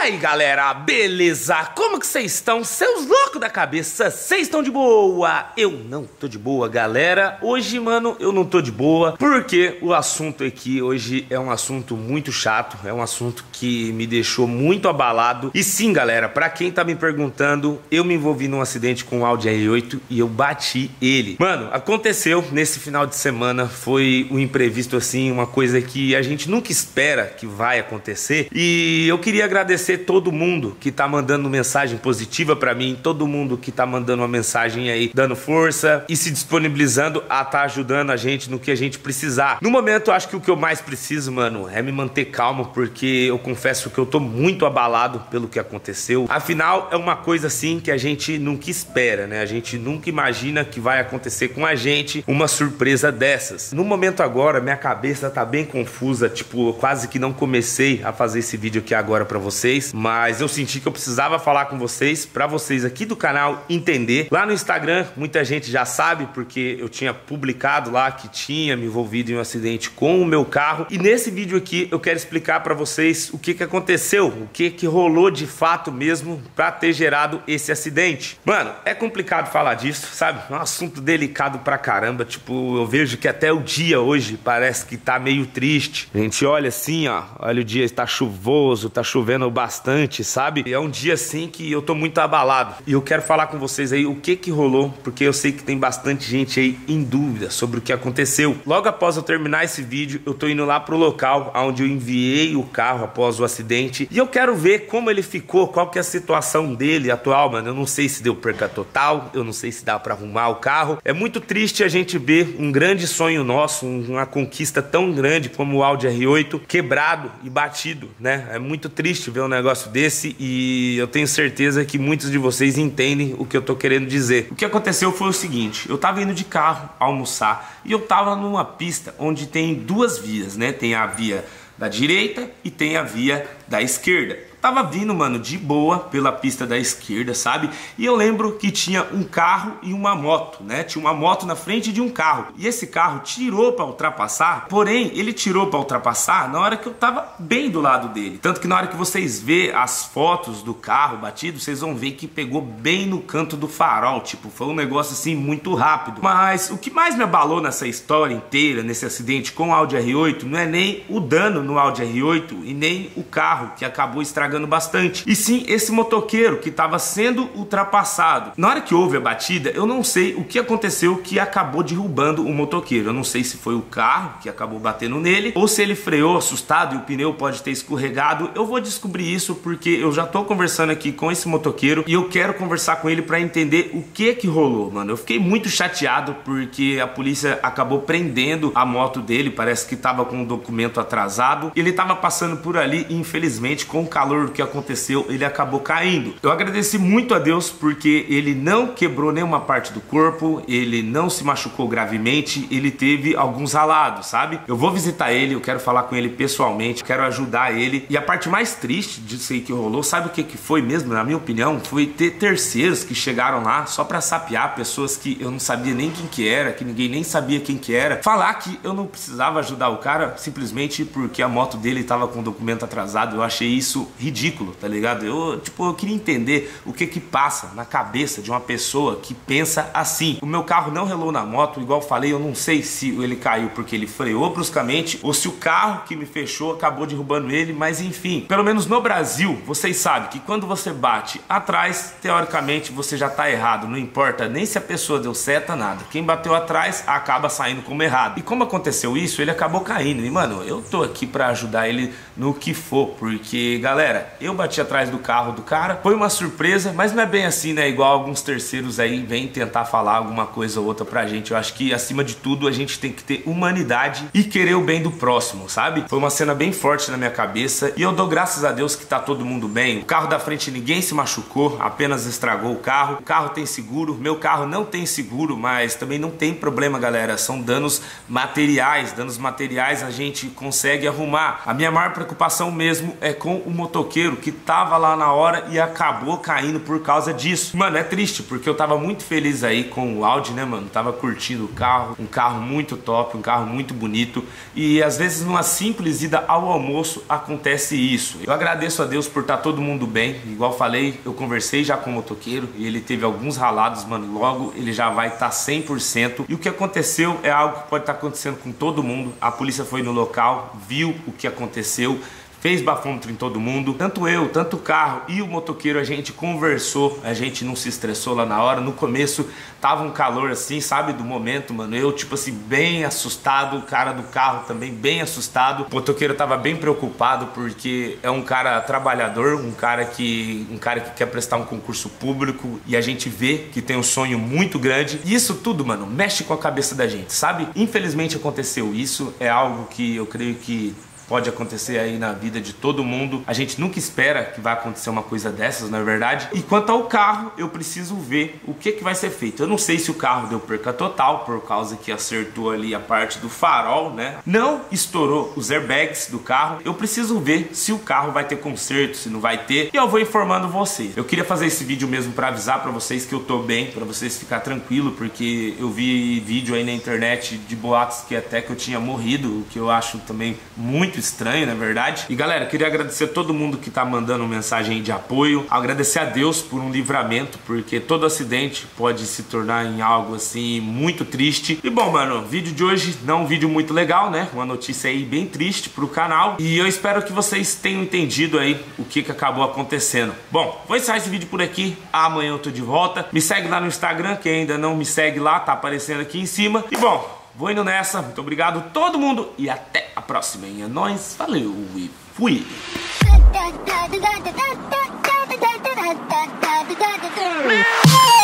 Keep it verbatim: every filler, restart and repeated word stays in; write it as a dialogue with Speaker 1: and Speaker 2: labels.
Speaker 1: aí, galera, beleza? Como que vocês estão? Seus loucos da cabeça, vocês estão de boa? Eu não tô de boa, galera. Hoje, mano, eu não tô de boa, porque o assunto aqui hoje é um assunto muito chato, é um assunto que me deixou muito abalado. E sim, galera, pra quem tá me perguntando, eu me envolvi num acidente com o Audi R oito e eu bati ele. Mano, aconteceu nesse final de semana, foi um imprevisto assim, uma coisa que a gente nunca espera que vai acontecer. E eu queria agradecer todo mundo que tá mandando mensagem positiva pra mim, todo mundo que tá mandando uma mensagem aí, dando força e se disponibilizando a tá ajudando a gente no que a gente precisar. No momento, eu acho que o que eu mais preciso, mano, é me manter calmo, porque eu confesso que eu tô muito abalado pelo que aconteceu. Afinal, é uma coisa assim que a gente nunca espera, né? A gente nunca imagina que vai acontecer com a gente uma surpresa dessas. No momento agora, minha cabeça tá bem confusa, tipo, eu quase que não comecei a fazer esse vídeo aqui agora pra vocês, mas eu senti que eu precisava falar com vocês, pra vocês aqui do canal entender. Lá no Instagram, muita gente já sabe, porque eu tinha publicado lá que tinha me envolvido em um acidente com o meu carro, e nesse vídeo aqui eu quero explicar pra vocês o que que aconteceu, o que que rolou de fato mesmo pra ter gerado esse acidente. Mano, é complicado falar disso, sabe? É um assunto delicado pra caramba, tipo, eu vejo que até o dia hoje parece que tá meio triste. A gente olha assim, ó, olha o dia, está chuvoso, tá chovendo bastante, sabe? E é um dia assim que eu tô muito abalado. E eu quero falar com vocês aí o que que rolou, porque eu sei que tem bastante gente aí em dúvida sobre o que aconteceu. Logo após eu terminar esse vídeo, eu tô indo lá pro local onde eu enviei o carro após o acidente, e eu quero ver como ele ficou, qual que é a situação dele atual, mano. Eu não sei se deu perca total, eu não sei se dá pra arrumar o carro. É muito triste a gente ver um grande sonho nosso, uma conquista tão grande como o Audi R oito quebrado e batido, né? É muito triste ver um negócio desse, e eu tenho certeza que muitos de vocês entendem o que eu tô querendo dizer. O que aconteceu foi o seguinte: eu tava indo de carro almoçar e eu tava numa pista onde tem duas vias, né? Tem a via da direita e tem a via da esquerda. Tava vindo, mano, de boa pela pista da esquerda, sabe? E eu lembro que tinha um carro e uma moto, né? Tinha uma moto na frente de um carro. E esse carro tirou pra ultrapassar, porém, ele tirou pra ultrapassar na hora que eu tava bem do lado dele. Tanto que na hora que vocês vê as fotos do carro batido, vocês vão ver que pegou bem no canto do farol. Tipo, foi um negócio assim muito rápido. Mas o que mais me abalou nessa história inteira, nesse acidente com o Audi R oito, não é nem o dano no Audi R oito e nem o carro que acabou estragando bastante, e sim esse motoqueiro que estava sendo ultrapassado. Na hora que houve a batida, eu não sei o que aconteceu que acabou derrubando o motoqueiro. Eu não sei se foi o carro que acabou batendo nele, ou se ele freou assustado e o pneu pode ter escorregado. Eu vou descobrir isso porque eu já tô conversando aqui com esse motoqueiro e eu quero conversar com ele para entender o que que rolou, mano. Eu fiquei muito chateado porque a polícia acabou prendendo a moto dele, parece que tava com um documento atrasado. Ele tava passando por ali e infelizmente, com o calor do que aconteceu, ele acabou caindo. Eu agradeci muito a Deus porque ele não quebrou nenhuma parte do corpo, ele não se machucou gravemente, ele teve alguns ralados, sabe? Eu vou visitar ele, eu quero falar com ele pessoalmente, quero ajudar ele. E a parte mais triste disso aí que rolou, sabe o que que foi mesmo, na minha opinião? Foi ter terceiros que chegaram lá só pra sapear pessoas que eu não sabia nem quem que era, que ninguém nem sabia quem que era. Falar que eu não precisava ajudar o cara simplesmente porque a moto dele tava com o documento atrasado. Eu achei isso ridículo, tá ligado? Eu, tipo, eu queria entender o que que passa na cabeça de uma pessoa que pensa assim. O meu carro não relou na moto, igual eu falei, eu não sei se ele caiu porque ele freou bruscamente ou se o carro que me fechou acabou derrubando ele, mas enfim. Pelo menos no Brasil, vocês sabem que quando você bate atrás, teoricamente você já tá errado, não importa nem se a pessoa deu seta, nada. Quem bateu atrás acaba saindo como errado. E como aconteceu isso, ele acabou caindo. E, mano, eu tô aqui pra ajudar ele no que for, porque, galera, eu bati atrás do carro do cara, foi uma surpresa, mas não é bem assim, né? Igual alguns terceiros aí vêm tentar falar alguma coisa ou outra pra gente. Eu acho que, acima de tudo, a gente tem que ter humanidade e querer o bem do próximo, sabe? Foi uma cena bem forte na minha cabeça e eu dou graças a Deus que tá todo mundo bem. O carro da frente ninguém se machucou, apenas estragou o carro. O carro tem seguro, meu carro não tem seguro, mas também não tem problema, galera. São danos materiais, danos materiais a gente consegue arrumar. A minha maior preocupação mesmo é com o motoqueiro que tava lá na hora e acabou caindo por causa disso. Mano, é triste, porque eu tava muito feliz aí com o Audi, né, mano? Tava curtindo o carro, um carro muito top, um carro muito bonito. E às vezes numa simples ida ao almoço acontece isso. Eu agradeço a Deus por estar todo mundo bem. Igual falei, eu conversei já com o motoqueiro e ele teve alguns ralados, mano. Logo ele já vai estar cem por cento. E o que aconteceu é algo que pode estar acontecendo com todo mundo. A polícia foi no local, viu o que aconteceu, fez bafômetro em todo mundo. Tanto eu, tanto o carro e o motoqueiro, a gente conversou, a gente não se estressou lá na hora. No começo tava um calor assim, sabe, do momento, mano. Eu, tipo assim, bem assustado, o cara do carro também bem assustado. O motoqueiro tava bem preocupado porque é um cara trabalhador, um cara que um cara que quer prestar um concurso público e a gente vê que tem um sonho muito grande. E isso tudo, mano, mexe com a cabeça da gente, sabe? Infelizmente aconteceu isso, é algo que eu creio que pode acontecer aí na vida de todo mundo. A gente nunca espera que vai acontecer uma coisa dessas, na verdade. E quanto ao carro, eu preciso ver o que que vai ser feito. Eu não sei se o carro deu perca total, por causa que acertou ali a parte do farol, né? Não estourou os airbags do carro. Eu preciso ver se o carro vai ter conserto, se não vai ter. E eu vou informando vocês. Eu queria fazer esse vídeo mesmo para avisar para vocês que eu tô bem, para vocês ficar tranquilo, porque eu vi vídeo aí na internet de boatos que até que eu tinha morrido, o que eu acho também muito estranho, na verdade. E galera, queria agradecer a todo mundo que tá mandando mensagem de apoio, agradecer a Deus por um livramento, porque todo acidente pode se tornar em algo assim muito triste. E bom, mano, o vídeo de hoje não é um vídeo muito legal, né? Uma notícia aí bem triste pro canal, e eu espero que vocês tenham entendido aí o que que acabou acontecendo. Bom, vou encerrar esse vídeo por aqui. Amanhã eu tô de volta. Me segue lá no Instagram, quem ainda não me segue lá, tá aparecendo aqui em cima. E bom, vou indo nessa. Muito obrigado todo mundo e até a próxima. É nóis, valeu e fui!
Speaker 2: Yeah.